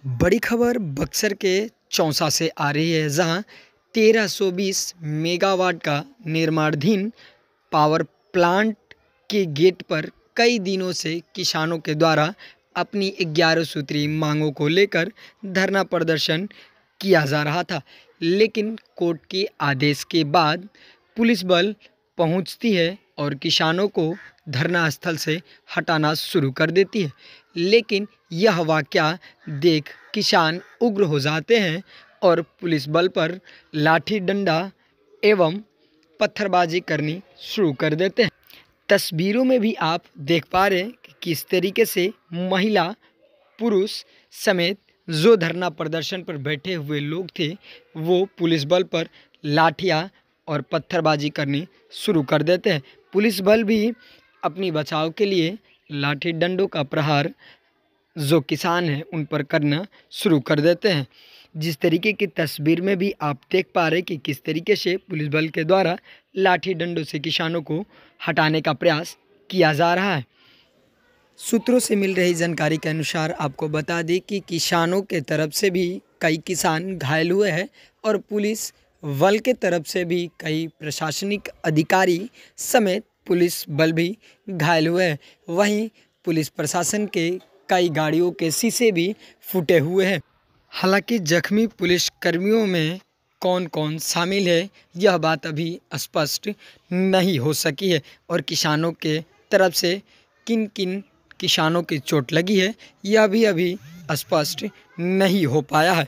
बड़ी खबर बक्सर के चौसा से आ रही है, जहां 1320 मेगावाट का निर्माणाधीन पावर प्लांट के गेट पर कई दिनों से किसानों के द्वारा अपनी 11 सूत्री मांगों को लेकर धरना प्रदर्शन किया जा रहा था। लेकिन कोर्ट के आदेश के बाद पुलिस बल पहुंचती है और किसानों को धरना स्थल से हटाना शुरू कर देती है। लेकिन यह वाकया देख किसान उग्र हो जाते हैं और पुलिस बल पर लाठी डंडा एवं पत्थरबाजी करनी शुरू कर देते हैं। तस्वीरों में भी आप देख पा रहे हैं कि किस तरीके से महिला पुरुष समेत जो धरना प्रदर्शन पर बैठे हुए लोग थे वो पुलिस बल पर लाठियां और पत्थरबाजी करनी शुरू कर देते हैं। पुलिस बल भी अपनी बचाव के लिए लाठी डंडों का प्रहार जो किसान हैं उन पर करना शुरू कर देते हैं। जिस तरीके की तस्वीर में भी आप देख पा रहे हैं कि किस तरीके से पुलिस बल के द्वारा लाठी डंडों से किसानों को हटाने का प्रयास किया जा रहा है। सूत्रों से मिल रही जानकारी के अनुसार आपको बता दें कि किसानों के तरफ से भी कई किसान घायल हुए हैं और पुलिस बल के तरफ से भी कई प्रशासनिक अधिकारी समेत पुलिस बल भी घायल हुए हैं। वहीं पुलिस प्रशासन के कई गाड़ियों के शीशे भी फूटे हुए हैं। हालांकि जख्मी पुलिस कर्मियों में कौन कौन शामिल है यह बात अभी स्पष्ट नहीं हो सकी है और किसानों के तरफ से किन किन किसानों की चोट लगी है यह भी अभी स्पष्ट नहीं हो पाया है।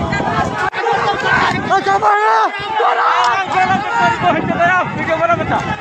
अच्छा